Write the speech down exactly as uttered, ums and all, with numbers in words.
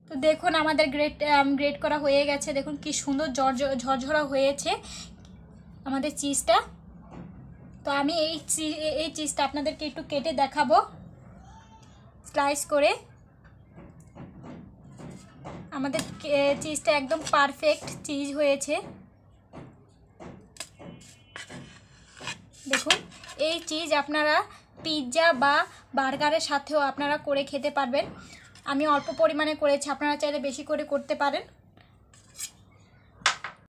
তো দেখুন আমাদের গ্রেট গ্রেট করা হয়ে গেছে, দেখুন কি সুন্দর ঝর ঝরঝরা হয়েছে আমাদের চিজটা। তো আমি এই এই চিজটা আপনাদেরকে একটু কেটে দেখাবো স্লাইস করে। আমাদের চিজটা একদম পারফেক্ট চিজ হয়েছে। দেখুন এই চিজ আপনারা পিৎজা বা বার্গারের সাথেও আপনারা করে খেতে পারবেন। আমি অল্প পরিমাণে করেছি, আপনারা চাইলে বেশি করে করতে পারেন।